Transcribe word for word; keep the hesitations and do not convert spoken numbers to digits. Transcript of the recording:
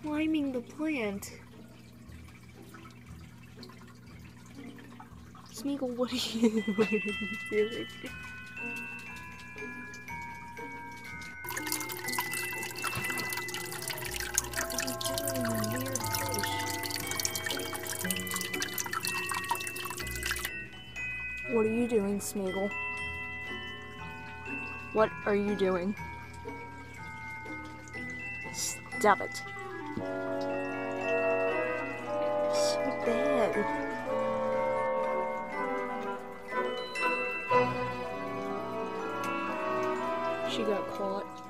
climbing the plant. Smeagol, what are you, what are you doing? What are you doing, Smeagol? What are you doing? Stop it. So bad. She got caught.